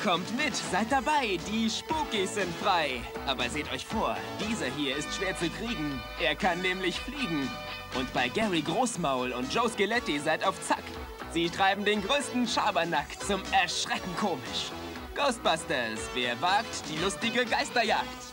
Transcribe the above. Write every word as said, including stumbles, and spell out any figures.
Kommt mit, seid dabei, die Spookies sind frei. Aber seht euch vor, dieser hier ist schwer zu kriegen. Er kann nämlich fliegen. Und bei Gary Großmaul und Joe Skeletti seid auf Zack. Sie treiben den größten Schabernack zum Erschrecken komisch. Ghostbusters, wer wagt die lustige Geisterjagd?